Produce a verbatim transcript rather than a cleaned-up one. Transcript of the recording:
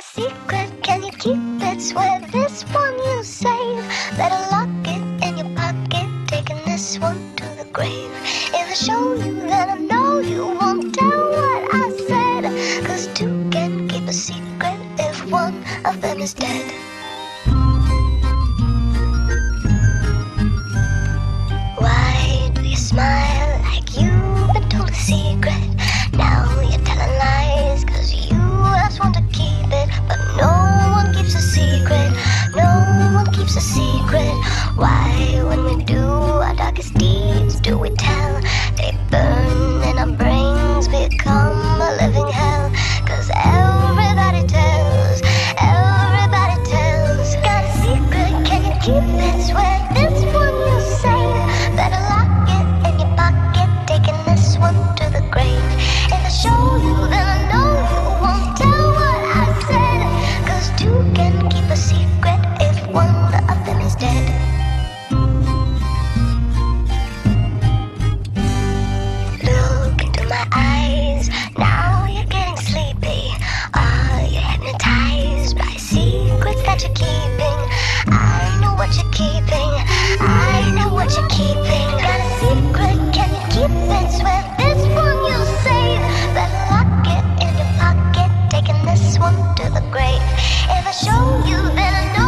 secret, can you keep it? Swear this one you save. Better lock it in your pocket, taking this one to the grave. If I show you, then I know you won't tell what I said. Cause two can keep a secret if one of them is dead. Why do you smile like you've been told a secret? Now you're telling lies cause you just want to keep it. But no one keeps a secret, no one keeps a secret. Why, when we do our darkest deeds, do we tell? They burn in our brains, become a living hell. Cause everybody tells, everybody tells. Got a secret, can you keep it? Swear this one you save. Better lock it in your pocket, taking this one to the grave. If I show you, then I know you won't tell what I said. Cause two can keep a secret if one of them is dead. Look into my eyes, now you're getting sleepy. Are you hypnotized by secrets that you're keeping? I know what you're keeping, I know what you're keeping. Got a secret, can you keep it? Swear this one you'll save. Better lock it in your pocket, taking this one to the grave. If I show you, then I know